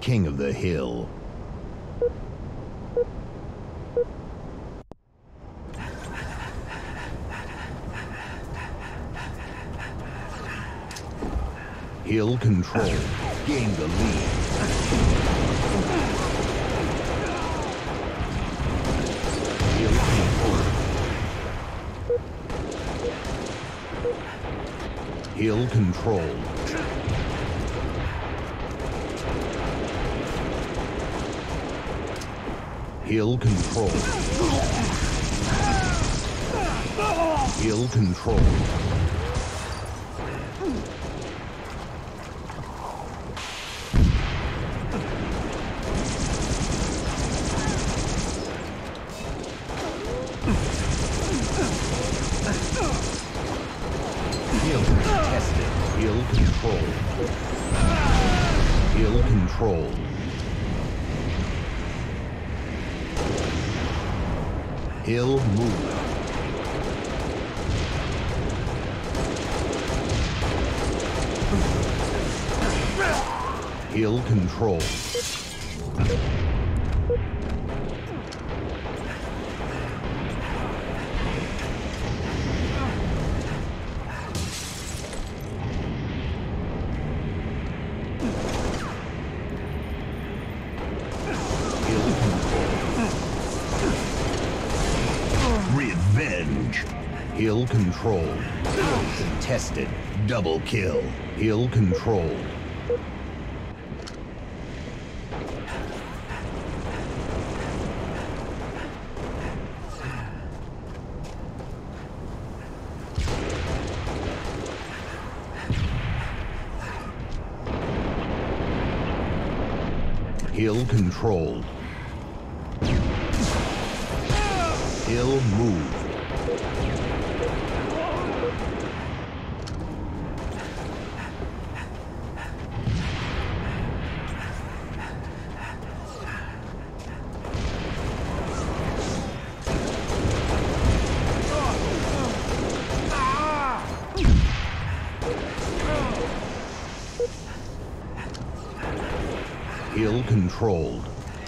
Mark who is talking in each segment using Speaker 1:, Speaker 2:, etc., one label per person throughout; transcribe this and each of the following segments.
Speaker 1: king of the hill. Hill control. Gain the lead. Hill control. Hill control. Hill control. Hill control. Hill tested. Hill control. Hill control. Hill move. Hill control. Revenge. Hill control. Hill contested. Double kill. Hill control. Hill controlled. Hill moved. Hill controlled.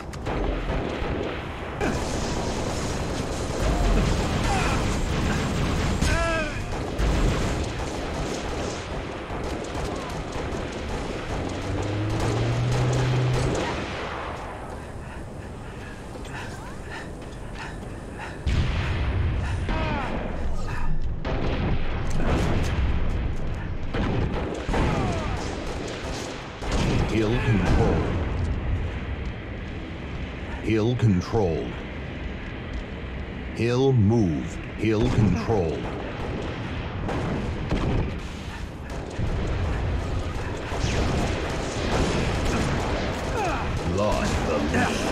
Speaker 1: Hill controlled. Hill controlled. Hill moved. Hill controlled. Lost the lead.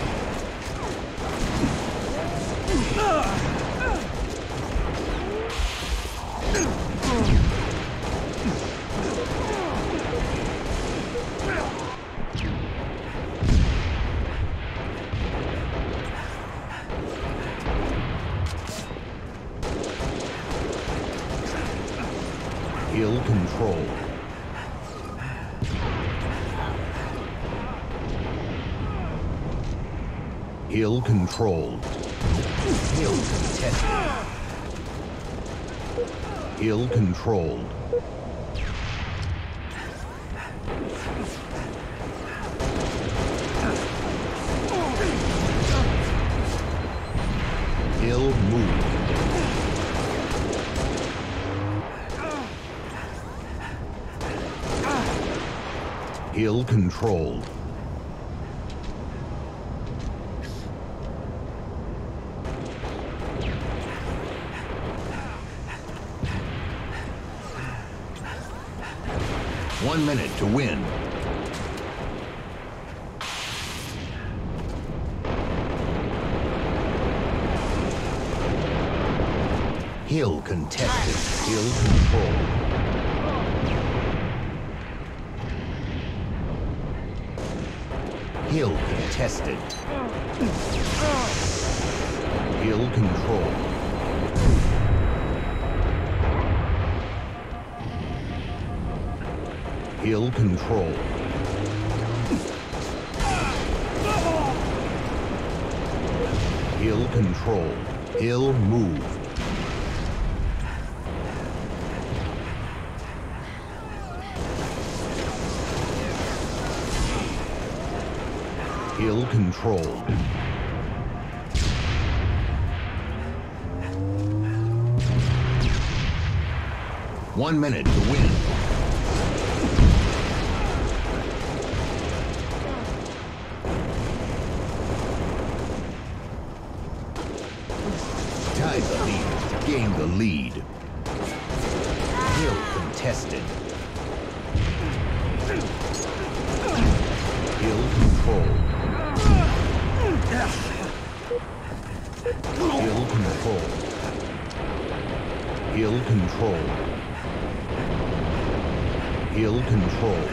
Speaker 1: Hill control. Hill controlled. Hill contested. Hill controlled. Hill moved. Hill controlled. One minute to win. Hill contested. Hill controlled. Hill contested. Hill control. Hill control. Hill controlled. Hill moved. Hill controlled. One minute to win. Tied the lead. Gained the lead. Hill contested. Hill controlled. Hill controlled. Hill controlled. Hill controlled.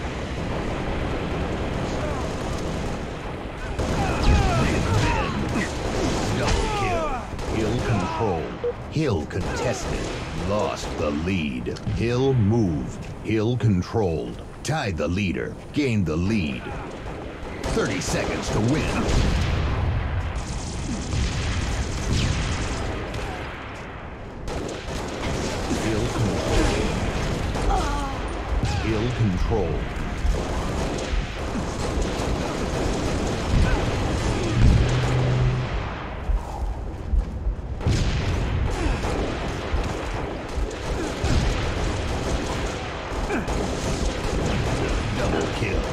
Speaker 1: Double kill. Hill controlled. Hill contested. Lost the lead. Hill moved. Hill controlled. Tied the leader. Gained the lead. 30 seconds to win. Hill controlled. Hill controlled. Double kill.